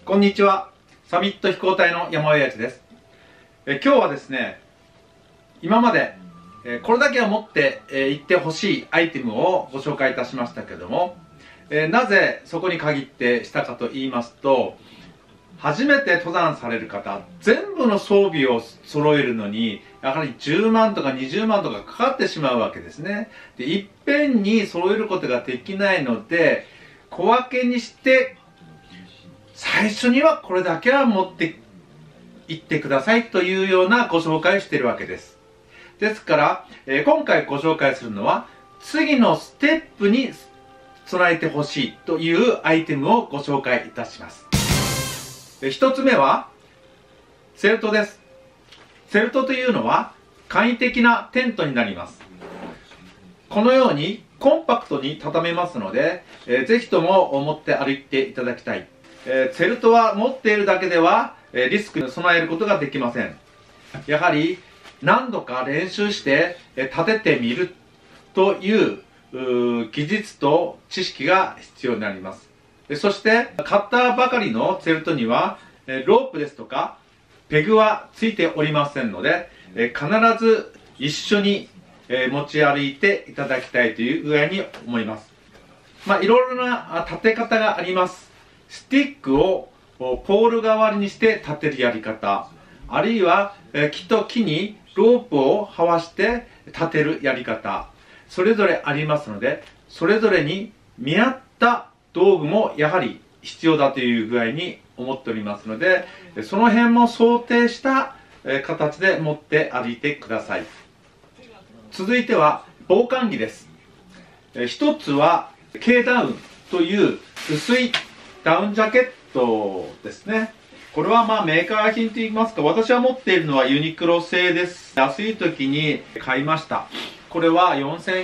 こんにちは。サミット飛行隊の山尾英二です。今日はですね、今までこれだけは持って行ってほしいアイテムをご紹介いたしましたけども、なぜそこに限ってしたかと言いますと、初めて登山される方、全部の装備を揃えるのにやはり10万とか20万とかかかってしまうわけですね。で、いっぺんに揃えることができないので、小分けにして最初にはこれだけは持って行ってくださいというようなご紹介をしているわけです。ですから、今回ご紹介するのは次のステップに備えてほしいというアイテムをご紹介いたします。一つ目はセルトです。セルトというのは簡易的なテントになります。このようにコンパクトに畳めますので、ぜひとも持って歩いていただきたい。セルトは持っているだけではリスクに備えることができません。やはり何度か練習して立ててみるという技術と知識が必要になります。そして買ったばかりのセルトにはロープですとかペグはついておりませんので、必ず一緒に持ち歩いていただきたいという具合に思います。いろいろな立て方があります。スティックをポール代わりにして立てるやり方、あるいは木と木にロープをはわして立てるやり方、それぞれありますので、それぞれに見合った道具もやはり必要だという具合に思っておりますので、その辺も想定した形で持って歩いてください。続いては防寒着です。一つは K ダウンという薄いダウンジャケットですね。これはメーカー品といいますか、私は持っているのはユニクロ製です。安い時に買いました。これは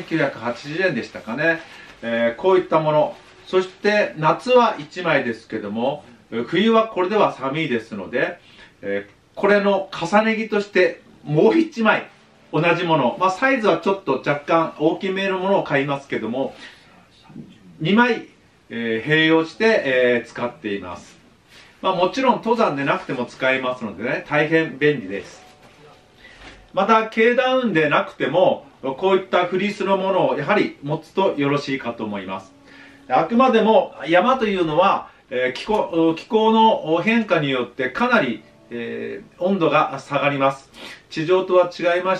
4980円でしたかね。こういったもの。そして夏は1枚ですけども、冬はこれでは寒いですので、これの重ね着としてもう1枚同じもの、サイズはちょっと若干大きめのものを買いますけども、2枚併用して、使っています。もちろん登山でなくても使えますのでね、大変便利です。また K ダウンでなくてもこういったフリースのものをやはり持つとよろしいかと思います。あくまでも山というのは気候の変化によってかなり温度が下がります。地上とは違いまして、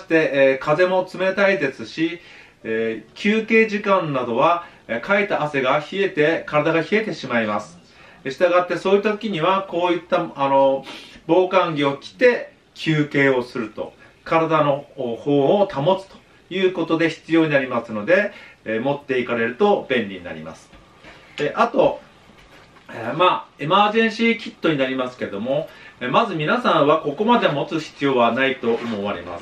風も冷たいですし、休憩時間などはかいた汗が冷えて体が冷えてしまいます。したがってそういった時にはこういった防寒着を着て休憩をすると、体の方を保つということで必要になりますので、持っていかれると便利になります。あとエマージェンシーキットになりますけども、まず皆さんはここまで持つ必要はないと思われます。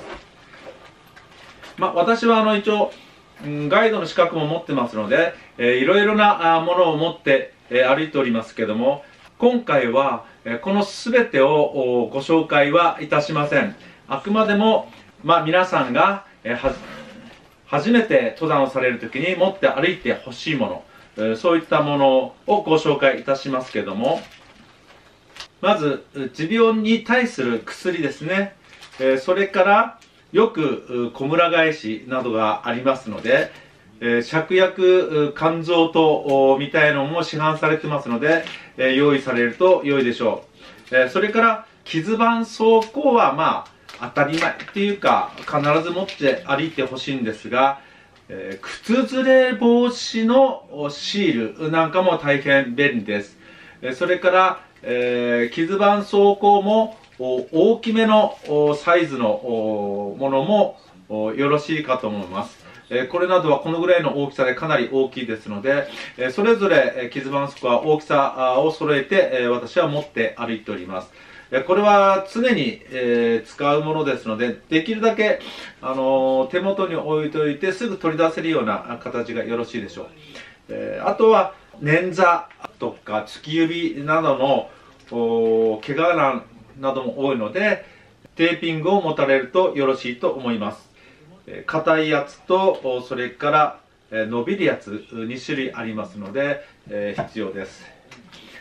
私は一応ガイドの資格も持ってますので、いろいろなものを持って歩いておりますけども、今回はこの全てをご紹介はいたしません。あくまでも皆さんが初めて登山をされる時に持って歩いてほしいもの、そういったものをご紹介いたしますけども、まず持病に対する薬ですね。それからよくこむら返しなどがありますので、芍薬甘草湯みたいなのも市販されてますので、用意されると良いでしょう。それから傷絆創膏は当たり前っていうか必ず持って歩いてほしいんですが、靴ずれ防止のシールなんかも大変便利です。それから傷絆創膏も大きめのサイズのものもよろしいかと思います。これなどはこのぐらいの大きさでかなり大きいですので、それぞれ傷絆創膏は大きさを揃えて私は持って歩いております。これは常に使うものですので、できるだけ手元に置いておいてすぐ取り出せるような形がよろしいでしょう。あとは捻挫とか突き指などの怪我なども多いので、テーピングを持たれるとよろしいと思います。硬いやつとそれから伸びるやつ2種類ありますので、必要です。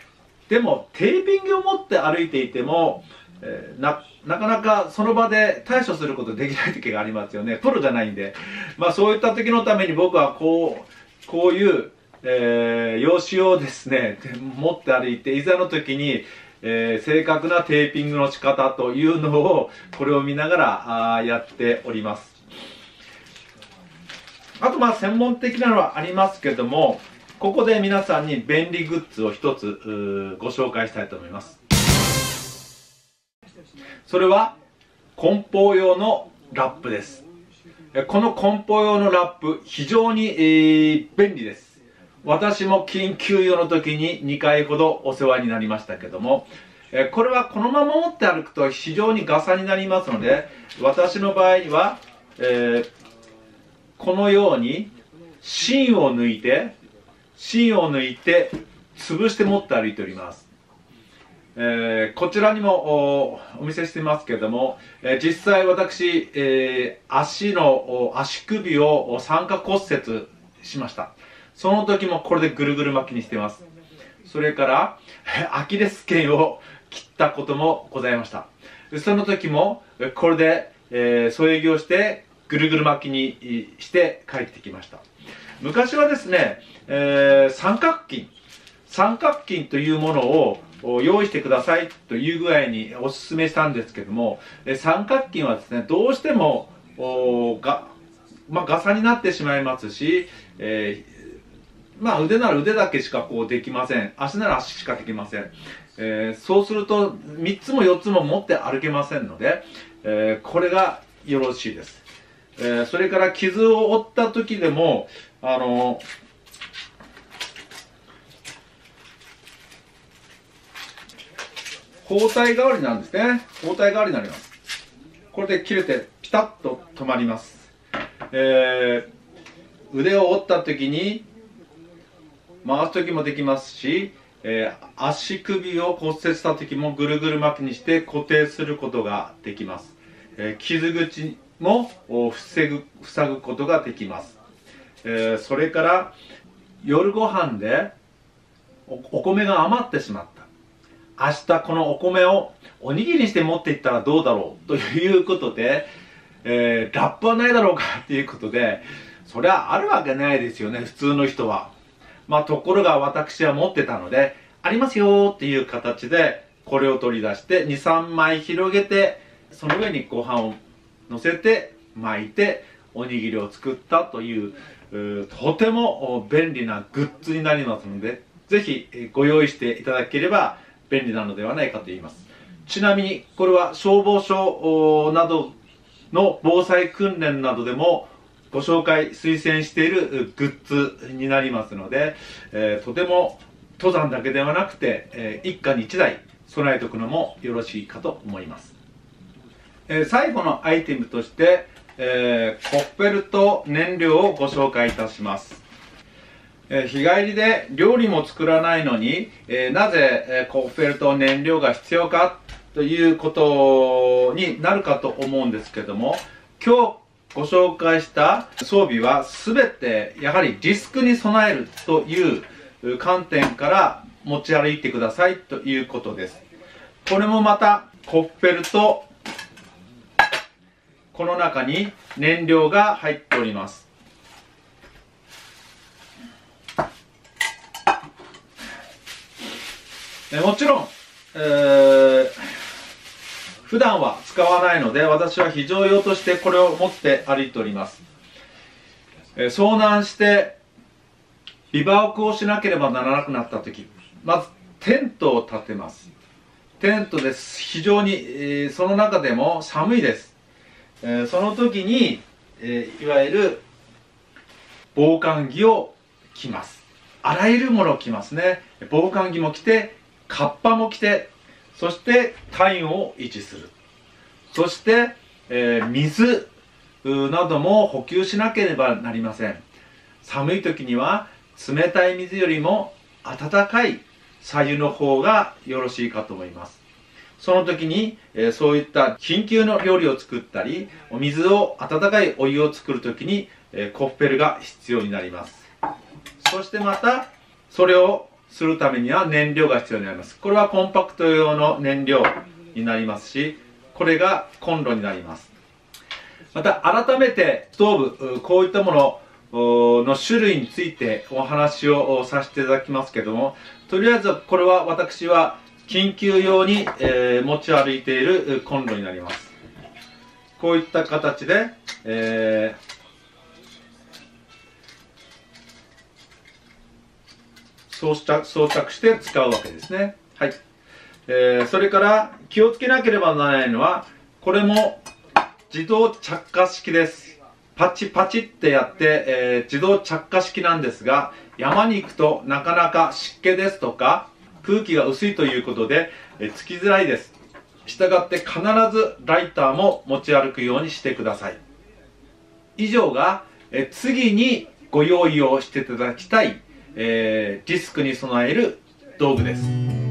でもテーピングを持って歩いていても、なかなかその場で対処することできない時がありますよね。プロじゃないんで。そういった時のために僕はこういう、用紙をですね、持って歩いて、いざの時に、正確なテーピングの仕方というのを、これを見ながらやっております。あと専門的なのはありますけども、ここで皆さんに便利グッズを一つご紹介したいと思います。それは梱包用のラップです。この梱包用のラップ、非常に、便利です。私も緊急用の時に2回ほどお世話になりましたけども、これはこのまま持って歩くと非常にガサになりますので、私の場合には、このように芯を抜いて潰して持って歩いております。こちらにもお見せしていますけれども、実際私、足首を酸化骨折しました。その時もこれでぐるぐる巻きにしています。それからアキレス腱を切ったこともございました。その時もこれで、添え木をしてぐるぐる巻きにして帰ってきました。昔はですね、三角筋というものを用意してくださいという具合にお勧めしたんですけども、三角筋はですね、どうしてもガサになってしまいますし、腕なら腕だけしかできません。足なら足しかできません。そうすると3つも4つも持って歩けませんので、これがよろしいです。それから傷を負った時でも包帯代わりなんですね。包帯代わりになります。これで切れてピタッと止まります。腕を折った時に回す時もできますし、足首を骨折した時もぐるぐる巻きにして固定することができます。傷口も塞ぐことができます。それから夜ご飯でお米が余ってしまった。明日このお米をおにぎりにして持っていったらどうだろうということで、ラップはないだろうかということで、それはあるわけないですよね、普通の人は。ところが私は持ってたので、ありますよっていう形でこれを取り出して2、3枚広げて、その上にご飯を乗せて巻いておにぎりを作ったという、とても便利なグッズになりますので、ぜひご用意していただければ便利なのではないかと言います。ちなみにこれは消防署などの防災訓練などでもご紹介推薦しているグッズになりますので、とても登山だけではなくて、一家に一台備えておくのもよろしいかと思います。最後のアイテムとして、コッペルと燃料をご紹介いたします。日帰りで料理も作らないのに、なぜコッペルと燃料が必要かということになるかと思うんですけども、今日ご紹介した装備は全てやはりリスクに備えるという観点から持ち歩いてくださいということです。これもまたコッペルとこの中に燃料が入っております。もちろん、普段は使わないので、私は非常用としてこれを持って歩いております。遭難してビバークをしなければならなくなった時、まずテントを立てます。テントです。非常に、その中でも寒いです。その時に、いわゆる防寒着を着ます。あらゆるものを着ますね。防寒着も着て、カッパも着て、そして体温を維持する。そして、水なども補給しなければなりません。寒い時には冷たい水よりも温かい白湯の方がよろしいかと思います。その時に、そういった緊急の料理を作ったり、温かいお湯を作る時に、コッペルが必要になります。そしてまたそれをするためには燃料が必要になります。これはコンパクト用の燃料になりますし、これがコンロになります。また改めてストーブ、こういったものの種類についてお話をさせていただきますけども、とりあえずこれは私は緊急用に、持ち歩いているコンロになります。こういった形で、装着して使うわけですね。はい。それから気をつけなければならないのは、これも自動着火式です。パチパチってやって、自動着火式なんですが、山に行くとなかなか湿気ですとか空気が薄いということで、つきづらいです。したがって必ずライターも持ち歩くようにしてください。以上が、次にご用意をしていただきたい、リスクに備える道具です。